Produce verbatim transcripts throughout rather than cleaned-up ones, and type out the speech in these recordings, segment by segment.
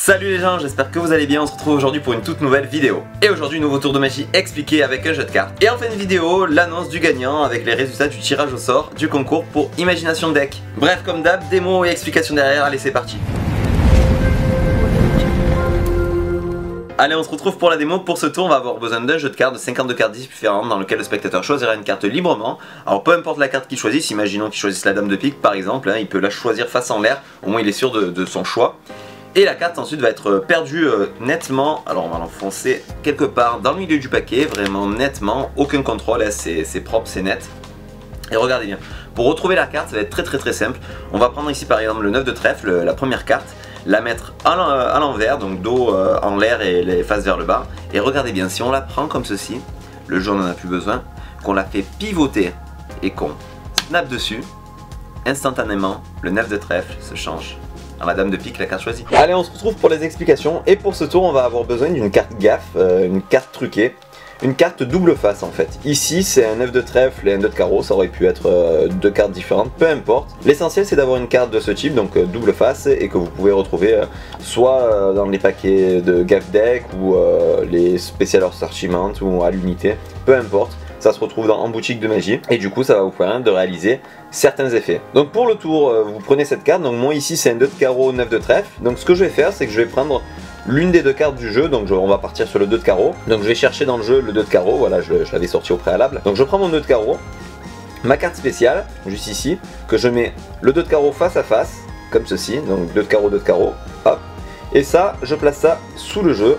Salut les gens, j'espère que vous allez bien, on se retrouve aujourd'hui pour une toute nouvelle vidéo. Et aujourd'hui, nouveau tour de magie expliqué avec un jeu de cartes. Et en fin de vidéo, l'annonce du gagnant avec les résultats du tirage au sort du concours pour Imagination Deck. Bref, comme d'hab, démo et explication derrière, allez c'est parti. Allez, on se retrouve pour la démo. Pour ce tour, on va avoir besoin d'un jeu de cartes de cinquante-deux cartes différentes dans lequel le spectateur choisira une carte librement. Alors peu importe la carte qu'il choisisse, imaginons qu'il choisisse la dame de pique par exemple, hein, il peut la choisir face en l'air, au moins il est sûr de, de son choix. Et la carte ensuite va être perdue euh, nettement, alors on va l'enfoncer quelque part dans le milieu du paquet, vraiment nettement, aucun contrôle, hein, c'est propre, c'est net. Et regardez bien, pour retrouver la carte, ça va être très très très simple. On va prendre ici par exemple le neuf de trèfle, la première carte, la mettre à l'envers, donc dos euh, en l'air et les faces vers le bas. Et regardez bien, si on la prend comme ceci, le jeu n'en a plus besoin, qu'on la fait pivoter et qu'on snap dessus, instantanément, le neuf de trèfle se change en la dame de pique, la carte choisie. Allez, on se retrouve pour les explications. Et pour ce tour, on va avoir besoin d'une carte gaffe, euh, une carte truquée. Une carte double face en fait. Ici c'est un neuf de trèfle et un deux de carreau, ça aurait pu être euh, deux cartes différentes, peu importe. L'essentiel c'est d'avoir une carte de ce type, donc euh, double face, et que vous pouvez retrouver euh, soit euh, dans les paquets de Gaff Deck ou euh, les Special Assortiment ou à l'unité, peu importe. Ça se retrouve dans, en boutique de magie et du coup ça va vous permettre de réaliser certains effets. Donc pour le tour, euh, vous prenez cette carte, donc moi ici c'est un deux de carreau, neuf de trèfle. Donc ce que je vais faire c'est que je vais prendre l'une des deux cartes du jeu, donc je, on va partir sur le deux de carreau. Donc je vais chercher dans le jeu le deux de carreau, voilà je, je l'avais sorti au préalable. Donc je prends mon deux de carreau, ma carte spéciale, juste ici, que je mets le deux de carreau face à face, comme ceci, donc deux de carreau, deux de carreau, hop. Et ça, je place ça sous le jeu.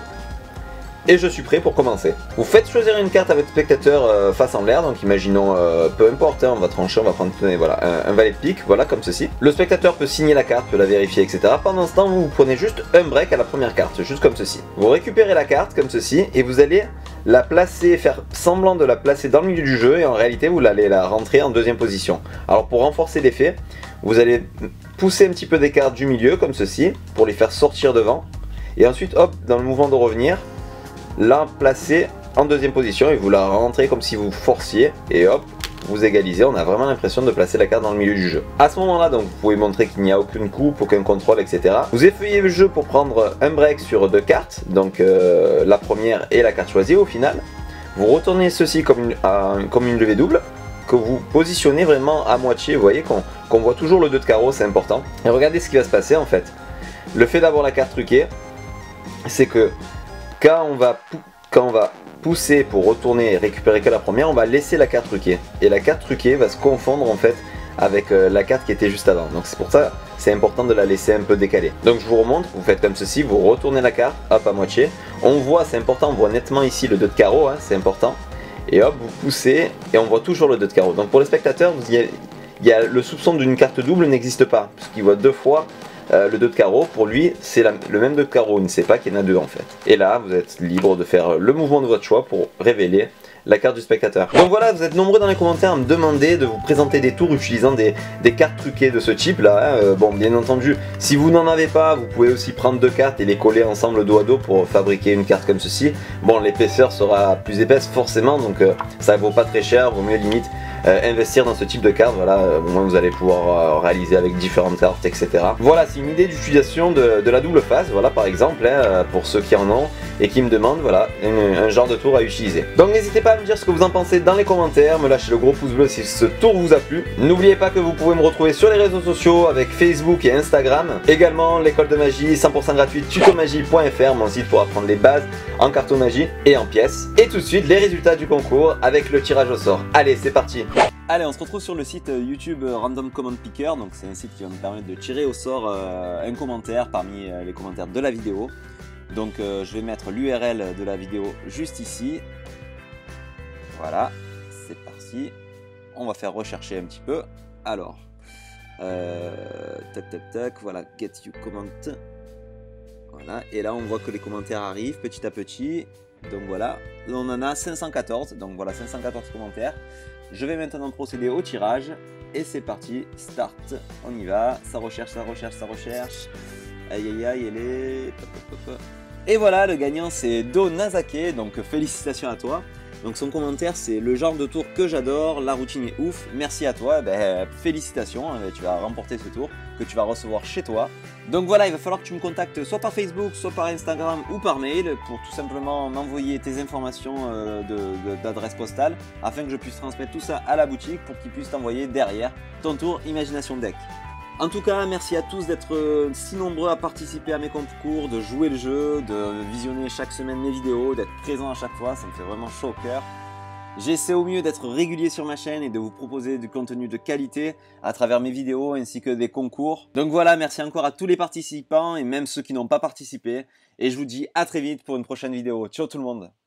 Et je suis prêt pour commencer. Vous faites choisir une carte à votre spectateur euh, face en l'air, donc imaginons, euh, peu importe, hein, on va trancher, on va prendre voilà, un, un valet de pique, voilà comme ceci. Le spectateur peut signer la carte, peut la vérifier, et cetera. Pendant ce temps, vous, vous prenez juste un break à la première carte, juste comme ceci. Vous récupérez la carte comme ceci et vous allez la placer, faire semblant de la placer dans le milieu du jeu et en réalité vous allez la rentrer en deuxième position. Alors pour renforcer l'effet, vous allez pousser un petit peu des cartes du milieu comme ceci pour les faire sortir devant et ensuite hop, dans le mouvement de revenir, la placer en deuxième position et vous la rentrez comme si vous forciez et hop, vous égalisez. On a vraiment l'impression de placer la carte dans le milieu du jeu. À ce moment là, donc vous pouvez montrer qu'il n'y a aucune coupe, aucun contrôle, et cetera. Vous effeuillez le jeu pour prendre un break sur deux cartes, donc euh, la première et la carte choisie au final. Vous retournez ceci comme une, à, comme une levée double que vous positionnez vraiment à moitié. Vous voyez qu'on qu'on voit toujours le deux de carreau, c'est important. Et regardez ce qui va se passer en fait. Le fait d'avoir la carte truquée, c'est que Quand on, va quand on va pousser pour retourner et récupérer que la première, on va laisser la carte truquée. Et la carte truquée va se confondre en fait avec euh, la carte qui était juste avant. Donc c'est pour ça c'est important de la laisser un peu décalée. Donc je vous remontre, vous faites comme ceci, vous retournez la carte, hop à moitié. On voit, c'est important, on voit nettement ici le deux de carreau, hein, c'est important. Et hop, vous poussez et on voit toujours le deux de carreau. Donc pour les spectateurs, vous y a, il y a le soupçon d'une carte double n'existe pas, puisqu'il voit deux fois Euh, le deux de carreau. Pour lui c'est le même deux de carreau, il ne sait pas qu'il y en a deux en fait. Et là vous êtes libre de faire le mouvement de votre choix pour révéler la carte du spectateur. Donc voilà, vous êtes nombreux dans les commentaires à me demander de vous présenter des tours utilisant des, des cartes truquées de ce type là, hein. euh, Bon bien entendu, si vous n'en avez pas, vous pouvez aussi prendre deux cartes et les coller ensemble dos à dos pour fabriquer une carte comme ceci. Bon, l'épaisseur sera plus épaisse forcément, donc euh, ça vaut pas très cher, vaut mieux limite Euh, investir dans ce type de carte, voilà, euh, au moins vous allez pouvoir euh, réaliser avec différentes cartes, et cetera. Voilà, c'est une idée d'utilisation de, de la double face, voilà par exemple, hein, pour ceux qui en ont et qui me demandent, voilà, un, un genre de tour à utiliser. Donc n'hésitez pas à me dire ce que vous en pensez dans les commentaires, me lâchez le gros pouce bleu si ce tour vous a plu. N'oubliez pas que vous pouvez me retrouver sur les réseaux sociaux avec Facebook et Instagram. Également l'école de magie cent pour cent gratuite tutomagie point F R, mon site pour apprendre les bases en cartomagie et en pièces. Et tout de suite les résultats du concours avec le tirage au sort. Allez, c'est parti. Allez, on se retrouve sur le site YouTube Random Comment Picker, donc c'est un site qui va nous permettre de tirer au sort euh, un commentaire parmi euh, les commentaires de la vidéo. Donc euh, je vais mettre l'U R L de la vidéo juste ici. Voilà, c'est parti. On va faire rechercher un petit peu. Alors, euh, tac tac tac, voilà, get you comment. Voilà, et là on voit que les commentaires arrivent petit à petit. Donc voilà, on en a cinq cent quatorze, donc voilà cinq cent quatorze commentaires. Je vais maintenant procéder au tirage et c'est parti, start, on y va, ça recherche, ça recherche, ça recherche, aïe aïe aïe, elle est... Et voilà, le gagnant c'est Do Nazake, donc félicitations à toi. Donc son commentaire c'est le genre de tour que j'adore, la routine est ouf, merci à toi, ben, félicitations, tu vas remporter ce tour que tu vas recevoir chez toi. Donc voilà, il va falloir que tu me contactes soit par Facebook, soit par Instagram ou par mail pour tout simplement m'envoyer tes informations d'adresse postale afin que je puisse transmettre tout ça à la boutique pour qu'ils puissent t'envoyer derrière ton tour Imagination Deck. En tout cas, merci à tous d'être si nombreux à participer à mes concours, de jouer le jeu, de visionner chaque semaine mes vidéos, d'être présent à chaque fois, ça me fait vraiment chaud au cœur. J'essaie au mieux d'être régulier sur ma chaîne et de vous proposer du contenu de qualité à travers mes vidéos ainsi que des concours. Donc voilà, merci encore à tous les participants et même ceux qui n'ont pas participé. Et je vous dis à très vite pour une prochaine vidéo. Ciao tout le monde!